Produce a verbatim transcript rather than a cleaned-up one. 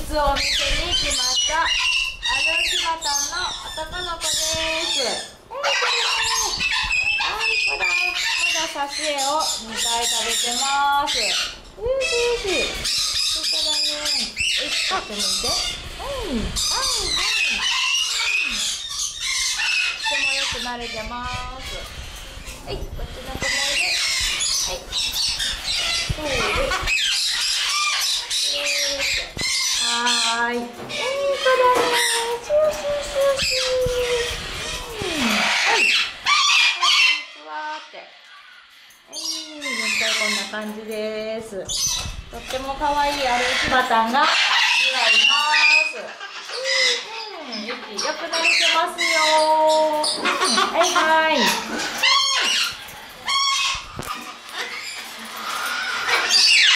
日お店に来ました。歩きバタンの男の子です。はい、こら、まだ挿絵をにかい食べてます。よしよし。そうだね。え、ちょっと見て。うん、はい、はい。とてもよく慣れてます。はい、こっちの子もいる。はい。そうです。はーい。えー、そうだね。シューシューシューシュー。うん。はい。こんにちはって。えー、全体こんな感じです。とっても可愛い歩きバタンがいます。うん、うん、よく慣れてますよ。うん、はいはい。